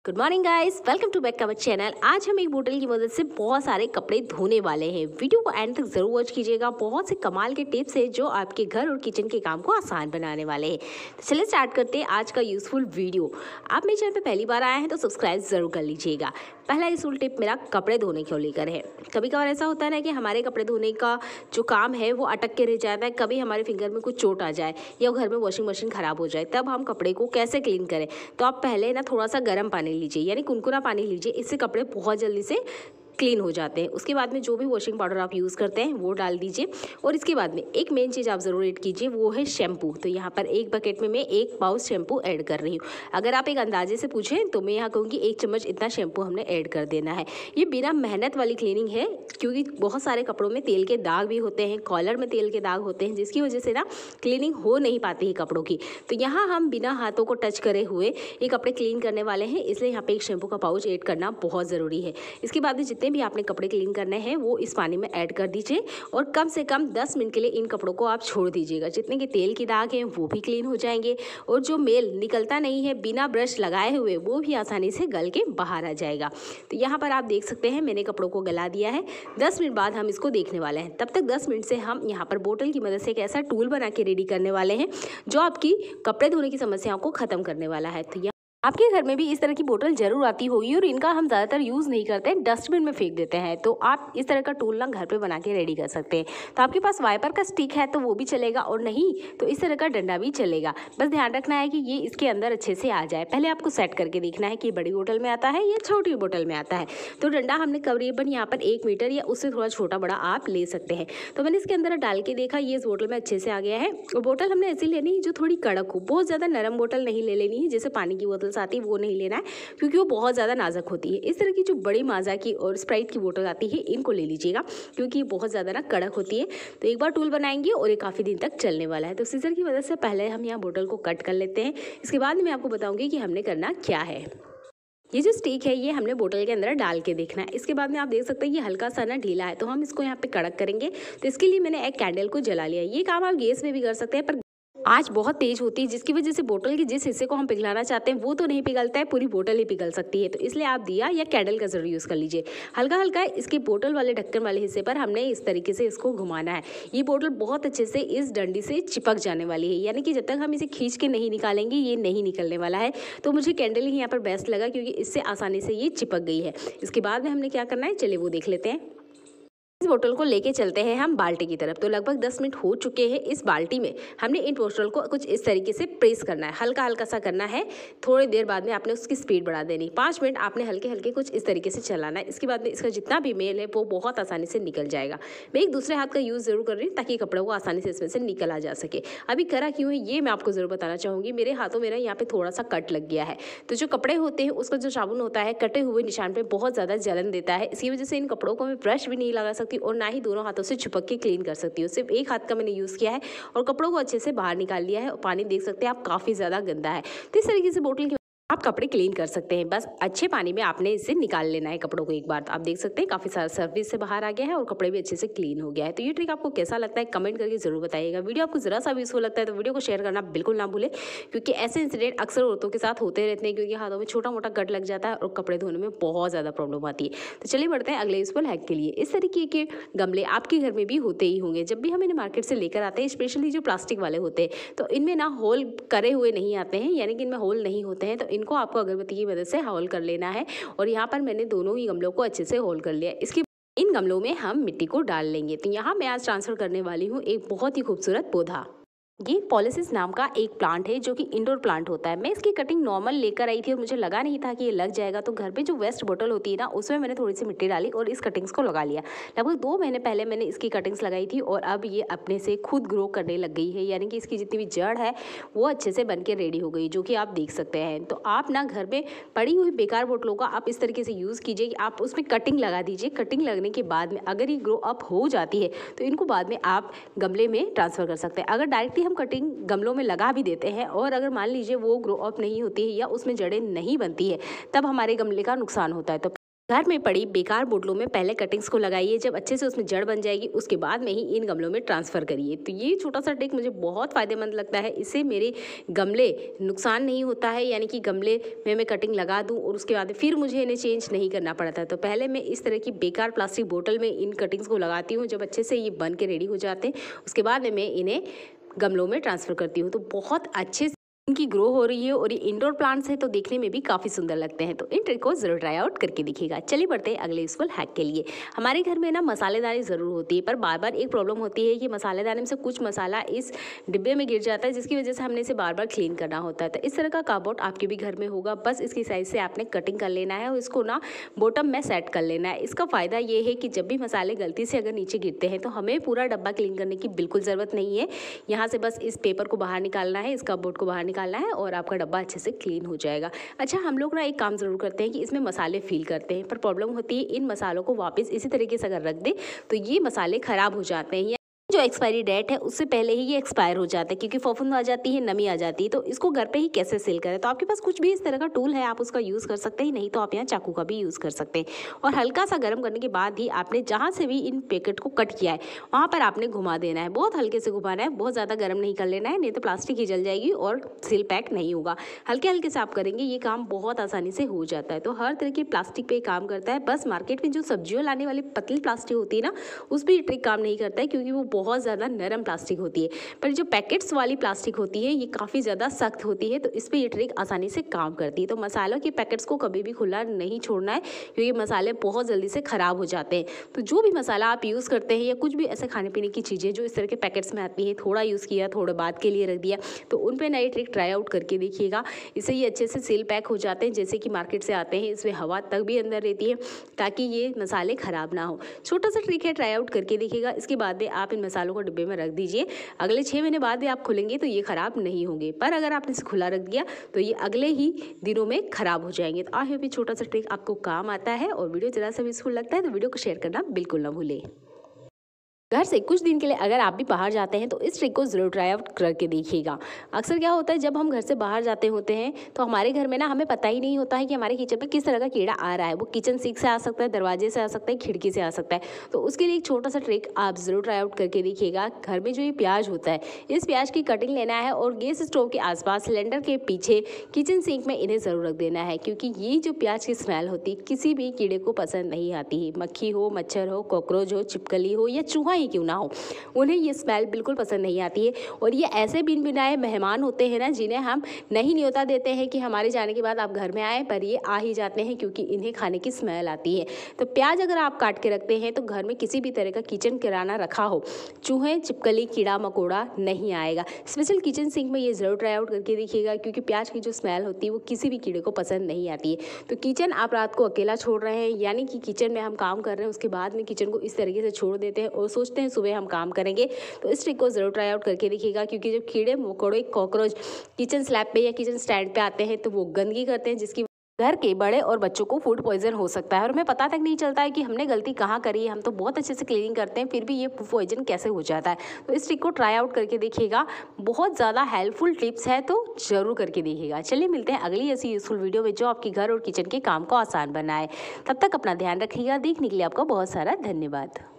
Good morning guys, welcome to back our channel. आज हम एक बोतल की मदद से बहुत सारे कपड़े धोने वाले हैं। वीडियो को एंड तक जरूर वॉच कीजिएगा। बहुत से कमाल के टिप्स हैं जो आपके घर और किचन के काम को आसान बनाने वाले हैं। तो चलिए स्टार्ट करते हैं आज का यूजफुल वीडियो। आप मेरे चैनल पे पहली बार आए हैं तो सब्सक्राइब जरूर कर लीजिएगा। पहला यूजफुल टिप मेरा कपड़े धोने को लेकर है। कभी कभार ऐसा होता है ना कि हमारे कपड़े धोने का जो काम है वो अटक के रह जाता है। कभी हमारे फिंगर में कुछ चोट आ जाए या घर में वॉशिंग मशीन खराब हो जाए, तब हम कपड़े को कैसे क्लीन करें। तो आप पहले ना थोड़ा सा गर्म पानी लीजिए, यानी कुनकुना पानी लीजिए। इससे कपड़े बहुत जल्दी से क्लीन हो जाते हैं। उसके बाद में जो भी वॉशिंग पाउडर आप यूज़ करते हैं वो डाल दीजिए। और इसके बाद में एक मेन चीज़ आप ज़रूर ऐड कीजिए, वो है शैम्पू। तो यहाँ पर एक बकेट में मैं 1 पाउच शैम्पू ऐड कर रही हूँ। अगर आप एक अंदाजे से पूछें तो मैं यहाँ कहूँगी 1 चम्मच इतना शैम्पू हमने ऐड कर देना है। ये बिना मेहनत वाली क्लीनिंग है, क्योंकि बहुत सारे कपड़ों में तेल के दाग भी होते हैं, कॉलर में तेल के दाग होते हैं, जिसकी वजह से ना क्लीनिंग हो नहीं पाती है कपड़ों की। तो यहाँ हम बिना हाथों को टच करे हुए ये कपड़े क्लीन करने वाले हैं, इसलिए यहाँ पे एक शैम्पू का पाउच ऐड करना बहुत ज़रूरी है। इसके बाद में जितने भी आपने कपड़े क्लीन करने हैं वो इस पानी में ऐड कर दीजिए और कम से कम 10 मिनट के लिए इन कपड़ों को आप छोड़ दीजिएगा। जितने के तेल के दाग हैं वो भी क्लीन हो जाएंगे और जो मेल निकलता नहीं है बिना ब्रश लगाए हुए वो भी आसानी से गल के बाहर आ जाएगा। तो यहाँ पर आप देख सकते हैं मैंने कपड़ों को गला दिया है। 10 मिनट बाद हम इसको देखने वाले हैं। तब तक 10 मिनट से हम यहाँ पर बोतल की मदद से एक ऐसा टूल बना के रेडी करने वाले हैं जो आपकी कपड़े धोने की समस्याओं को खत्म करने वाला है। तो आपके घर में भी इस तरह की बोतल जरूर आती होगी और इनका हम ज़्यादातर यूज़ नहीं करते हैं, डस्टबिन में फेंक देते हैं। तो आप इस तरह का टूल ना घर पे बना के रेडी कर सकते हैं। तो आपके पास वाइपर का स्टिक है तो वो भी चलेगा, और नहीं तो इस तरह का डंडा भी चलेगा। बस ध्यान रखना है कि ये इसके अंदर अच्छे से आ जाए। पहले आपको सेट करके देखना है कि बड़ी बोतल में आता है या छोटी बोतल में आता है। तो डंडा हमने करीबन यहाँ पर 1 मीटर या उससे थोड़ा छोटा बड़ा आप ले सकते हैं। तो मैंने इसके अंदर डाल के देखा, ये इस बोतल में अच्छे से आ गया है। और बोतल हमने ऐसी लेनी है जो थोड़ी कड़क हो, बहुत ज़्यादा नरम बोतल नहीं ले लेनी है, जैसे पानी की बोतल आती है वो नहीं लेना है, क्योंकि वो बहुत ज़्यादा नाजुक होती है। इस तरह की जो बड़ी माजा की और स्प्राइट की बोतल आती है इनको ले लीजिएगा, क्योंकि ये बहुत ज़्यादा ना कड़क होती है। तो एक बार टूल बनाएंगे और ये काफ़ी दिन तक चलने वाला है। तो सीजर की मदद से पहले हम यहाँ बोतल को कट कर लेते हैं। इसके बाद मैं आपको बताऊंगी कि हमने करना क्या है। ये जो स्टिक है ये हमने बोतल के अंदर डाल के देखना है। इसके बाद में आप देख सकते हैं ये हल्का सा ना ढीला है, तो हम इसको यहाँ पे कड़क करेंगे। तो इसके लिए मैंने एक कैंडल को जला लिया। ये काम आप गैस में भी कर सकते हैं, पर आँच बहुत तेज होती है, जिसकी वजह से बोतल के जिस हिस्से को हम पिघलाना चाहते हैं वो तो नहीं पिघलता है, पूरी बोतल ही पिघल सकती है। तो इसलिए आप दिया या कैंडल का जरूर यूज़ कर लीजिए। हल्का हल्का इसके बोतल वाले ढक्कन वाले हिस्से पर हमने इस तरीके से इसको घुमाना है। ये बोतल बहुत अच्छे से इस डंडी से चिपक जाने वाली है, यानी कि जब तक हम इसे खींच के नहीं निकालेंगे ये नहीं निकलने वाला है। तो मुझे कैंडल ही यहाँ पर बेस्ट लगा, क्योंकि इससे आसानी से ये चिपक गई है। इसके बाद में हमने क्या करना है, चलिए वो देख लेते हैं। इस बोतल को लेके चलते हैं हम बाल्टी की तरफ। तो लगभग 10 मिनट हो चुके हैं। इस बाल्टी में हमने इन बोतल को कुछ इस तरीके से प्रेस करना है, हल्का हल्का सा करना है। थोड़ी देर बाद में आपने उसकी स्पीड बढ़ा देनी। 5 मिनट आपने हल्के हल्के कुछ इस तरीके से चलाना है। इसके बाद में इसका जितना भी मेल है वो बहुत आसानी से निकल जाएगा। मैं एक दूसरे हाथ का यूज़ जरूर कर रही हूँ ताकि कपड़ों को आसानी से इसमें से निकल आ जा सके। अभी करा क्यों है ये मैं आपको जरूर बताना चाहूँगी। मेरे हाथों में ना यहाँ पे थोड़ा सा कट लग गया है। तो जो कपड़े होते हैं उसका जो साबुन होता है कटे हुए निशान पे बहुत ज़्यादा जलन देता है। इसकी वजह से इन कपड़ों को मैं ब्रश भी नहीं लगा सकती और ना ही दोनों हाथों से चिपक के क्लीन कर सकती हूँ। सिर्फ एक हाथ का मैंने यूज़ किया है और कपड़ों को अच्छे से बाहर निकाल लिया है। और पानी देख सकते हैं आप काफ़ी ज़्यादा गंदा है। तो इस तरीके से बोतल की आप कपड़े क्लीन कर सकते हैं। बस अच्छे पानी में आपने इसे निकाल लेना है कपड़ों को एक बार। तो आप देख सकते हैं काफ़ी सारा सर्विस से बाहर आ गया है और कपड़े भी अच्छे से क्लीन हो गया है। तो ये ट्रिक आपको कैसा लगता है कमेंट करके जरूर बताइएगा। वीडियो आपको जरा सा भी यूजफुल लगता है तो वीडियो को शेयर करना बिल्कुल ना भूलें, क्योंकि ऐसे इंसिडेंट अक्सर औरतों के साथ होते रहते हैं, क्योंकि हाथों में छोटा मोटा कट लग जाता है और कपड़े धोने में बहुत ज़्यादा प्रॉब्लम आती है। तो चलिए बढ़ते हैं अगले यूजफुल हैक के लिए। इस तरीके के गमले आपके घर में भी होते ही होंगे। जब भी हम इन्हें मार्केट से लेकर आते हैं, स्पेशली जो प्लास्टिक वाले होते हैं, तो इनमें ना होल करे हुए नहीं आते हैं, यानी कि इनमें होल नहीं होते हैं। तो इनको आपको अगरबत्ती की मदद से होल कर लेना है। और यहाँ पर मैंने दोनों ही गमलों को अच्छे से होल कर लिया। इसके इन गमलों में हम मिट्टी को डाल लेंगे। तो यहाँ मैं आज ट्रांसफर करने वाली हूँ एक बहुत ही खूबसूरत पौधा। ये पॉलिसिस नाम का एक प्लांट है जो कि इंडोर प्लांट होता है। मैं इसकी कटिंग नॉर्मल लेकर आई थी और मुझे लगा नहीं था कि ये लग जाएगा। तो घर पे जो वेस्ट बोतल होती है ना उसमें मैंने थोड़ी सी मिट्टी डाली और इस कटिंग्स को लगा लिया। लगभग 2 महीने पहले मैंने इसकी कटिंग्स लगाई थी और अब ये अपने से खुद ग्रो करने लग गई है, यानी कि इसकी जितनी भी जड़ है वो अच्छे से बन के रेडी हो गई, जो कि आप देख सकते हैं। तो आप ना घर में पड़ी हुई बेकार बोतलों का आप इस तरीके से यूज़ कीजिए कि आप उसमें कटिंग लगा दीजिए। कटिंग लगने के बाद में अगर ये ग्रो अप हो जाती है तो इनको बाद में आप गमले में ट्रांसफ़र कर सकते हैं। अगर डायरेक्टली हम कटिंग गमले में लगा भी देते हैं और अगर मान लीजिए वो ग्रो अप नहीं होती है या उसमें जड़ें नहीं बनती है, तब हमारे गमले का नुकसान होता है। तो घर में पड़ी बेकार बोतलों में पहले कटिंग्स को लगाइए, जब अच्छे से उसमें जड़ बन जाएगी उसके बाद में ही इन गमलों में ट्रांसफ़र करिए। तो ये छोटा सा ट्रिक मुझे बहुत फ़ायदेमंद लगता है। इससे मेरे गमले नुकसान नहीं होता है, यानी कि गमले में मैं कटिंग लगा दूं और उसके बाद फिर मुझे इन्हें चेंज नहीं करना पड़ता है। तो पहले मैं इस तरह की बेकार प्लास्टिक बोतल में इन कटिंग्स को लगाती हूँ, जब अच्छे से ये बन के रेडी हो जाते हैं उसके बाद में मैं इन्हें गमलों में ट्रांसफ़र करती हूँ। तो बहुत अच्छे इनकी ग्रो हो रही है और ये इंडोर प्लांट्स हैं तो देखने में भी काफ़ी सुंदर लगते हैं। तो इन ट्रिक को ज़रूर ट्राई आउट करके देखिएगा। चलिए बढ़ते हैं अगले यूजफुल हैक के लिए। हमारे घर में ना मसालेदानी ज़रूर होती है, पर बार बार एक प्रॉब्लम होती है कि मसालेदानी में से कुछ मसाला इस डिब्बे में गिर जाता है, जिसकी वजह से हमने इसे बार बार क्लीन करना होता है। तो इस तरह का कार्डबोर्ड आपके भी घर में होगा, बस इसकी साइज़ से आपने कटिंग कर लेना है और इसको ना बॉटम में सेट कर लेना है। इसका फ़ायदा ये है कि जब भी मसाले गलती से अगर नीचे गिरते हैं तो हमें पूरा डब्बा क्लीन करने की बिल्कुल ज़रूरत नहीं है। यहाँ से बस इस पेपर को बाहर निकालना है, इस कार्डबोर्ड को बाहर निकालना है और आपका डब्बा अच्छे से क्लीन हो जाएगा। अच्छा, हम लोग ना एक काम ज़रूर करते हैं कि इसमें मसाले फिल करते हैं, पर प्रॉब्लम होती है इन मसालों को वापस इसी तरीके से अगर रख दें तो ये मसाले ख़राब हो जाते हैं। जो एक्सपायरी डेट है उससे पहले ही ये एक्सपायर हो जाता है, क्योंकि फफूंद आ जाती है, नमी आ जाती है। तो इसको घर पे ही कैसे सील करें? तो आपके पास कुछ भी इस तरह का टूल है आप उसका यूज़ कर सकते हैं, नहीं तो आप यहाँ चाकू का भी यूज़ कर सकते हैं। और हल्का सा गर्म करने के बाद ही आपने जहाँ से भी इन पैकेट को कट किया है वहाँ पर आपने घुमा देना है। बहुत हल्के से घुमाना है, बहुत ज़्यादा गर्म नहीं कर लेना है, नहीं तो प्लास्टिक ही जल जाएगी और सील पैक नहीं होगा। हल्के हल्के से आप करेंगे, ये काम बहुत आसानी से हो जाता है। तो हर तरह की प्लास्टिक पे काम करता है, बस मार्केट में जो सब्जियों लाने वाली पतली प्लास्टिक होती है ना, उस पर ये ट्रिक काम नहीं करता है, क्योंकि वो बहुत ज़्यादा नरम प्लास्टिक होती है। पर जो पैकेट्स वाली प्लास्टिक होती है ये काफ़ी ज़्यादा सख्त होती है, तो इस पर ये ट्रिक आसानी से काम करती है। तो मसालों के पैकेट्स को कभी भी खुला नहीं छोड़ना है, क्योंकि मसाले बहुत जल्दी से ख़राब हो जाते हैं। तो जो भी मसाला आप यूज़ करते हैं या कुछ भी ऐसे खाने पीने की चीज़ें जो इस तरह के पैकेट्स में आती हैं, थोड़ा यूज़ किया थोड़ा बाद के लिए रख दिया, तो उन पर नई ट्रिक ट्राई आउट करके देखिएगा। इससे ये अच्छे से सील पैक हो जाते हैं, जैसे कि मार्केट से आते हैं। इसमें हवा तक भी अंदर रहती है ताकि ये मसाले ख़राब ना हो। छोटा सा ट्रिक है, ट्राई आउट करके देखिएगा। इसके बाद में आप इन मसालों को डिब्बे में रख दीजिए। अगले 6 महीने बाद भी आप खोलेंगे तो ये ख़राब नहीं होंगे, पर अगर आपने इसे खुला रख दिया तो ये अगले ही दिनों में ख़राब हो जाएंगे। तो आई होप ये छोटा सा ट्रिक आपको काम आता है और वीडियो ज़रा सा यूजफुल लगता है तो वीडियो को शेयर करना बिल्कुल ना भूलें। घर से कुछ दिन के लिए अगर आप भी बाहर जाते हैं तो इस ट्रिक को ज़रूर ट्राई आउट करके देखिएगा। अक्सर क्या होता है, जब हम घर से बाहर जाते होते हैं तो हमारे घर में ना हमें पता ही नहीं होता है कि हमारे किचन में किस तरह का कीड़ा आ रहा है। वो किचन सिंक से आ सकता है, दरवाजे से आ सकता है, खिड़की से आ सकता है। तो उसके लिए एक छोटा सा ट्रिक आप ज़रूर ट्राई आउट करके देखिएगा। घर में जो ये प्याज होता है, इस प्याज की कटिंग लेना है और गैस स्टोव के आसपास सिलेंडर के पीछे किचन सिंक में इन्हें ज़रूर रख देना है, क्योंकि ये जो प्याज की स्मेल होती है किसी भी कीड़े को पसंद नहीं आती है। मक्खी हो, मच्छर हो, कॉकरोच हो, छिपकली हो या चूहा ही क्यों ना हो, उन्हें ये स्मेल बिल्कुल पसंद नहीं आती है। और ये ऐसे बिन बिनाए मेहमान होते हैं ना, जिन्हें हम नहीं न्योता देते हैं कि हमारे जाने के बाद आप घर में आए, पर ये आ ही जाते हैं क्योंकि इन्हें खाने की स्मेल आती है। तो प्याज अगर आप काट के रखते हैं तो घर में किसी भी तरह का किचन किराना रखा हो, चूहे, छिपकली, कीड़ा मकोड़ा नहीं आएगा। स्पेशल किचन सिंक में ये ज़रूर ट्राई आउट करके देखिएगा, क्योंकि प्याज की जो स्मेल होती है वो किसी भी कीड़े को पसंद नहीं आती है। तो किचन आप रात को अकेला छोड़ रहे हैं, यानी कि किचन में हम काम कर रहे हैं, उसके बाद में किचन को इस तरीके से छोड़ देते हैं और सोचते हैं सुबह हम काम करेंगे, तो इस ट्रिक को ज़रूर ट्राई आउट करके देखिएगा। क्योंकि जब कीड़े मकोड़े, कॉकरोच किचन स्लैब पे या किचन स्टैंड पे आते हैं तो वो गंदगी करते हैं, जिसकी घर के बड़े और बच्चों को फूड पॉइजन हो सकता है और हमें पता तक नहीं चलता है कि हमने गलती कहाँ करी है। हम तो बहुत अच्छे से क्लीनिंग करते हैं, फिर भी ये फूड पॉइजन कैसे हो जाता है। तो इस ट्रिक को ट्राई आउट करके देखिएगा, बहुत ज़्यादा हेल्पफुल टिप्स है, तो ज़रूर करके देखिएगा। चलिए मिलते हैं अगली ऐसी यूजफुल वीडियो में जो आपके घर और किचन के काम को आसान बनाए। तब तक अपना ध्यान रखिएगा। देखने के लिए आपका बहुत सारा धन्यवाद।